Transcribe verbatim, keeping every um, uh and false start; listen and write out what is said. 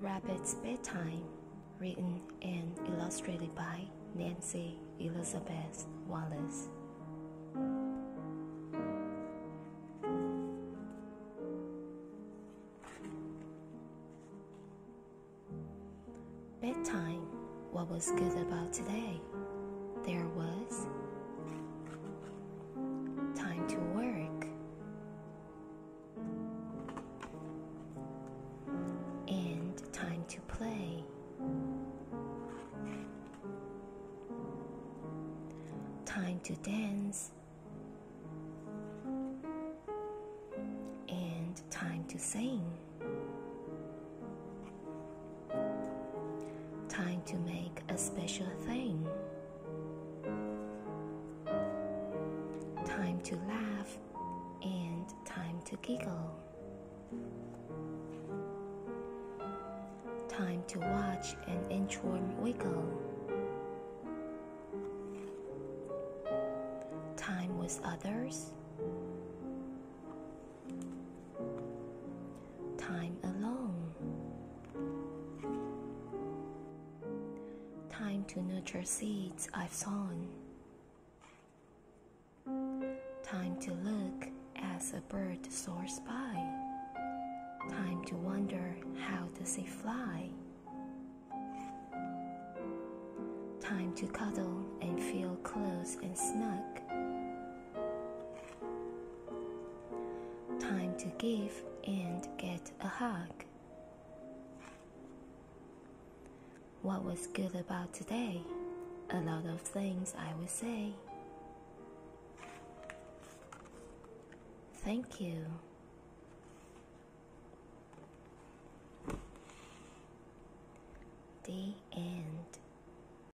Rabbit's Bedtime, written and illustrated by Nancy Elizabeth Wallace. Bedtime. What was good about today? There was time to work and time to play, time to dance and time to sing, time to make a special thing, time to laugh and time to giggle, time to watch an inchworm wiggle, time with others, time alone, time to nurture seeds I've sown, time to look as a bird soars by, time to wonder how does it fly, time to cuddle and feel close and snug, time to give and get a hug. What was good about today? A lot of things, I would say. Thank you. The end.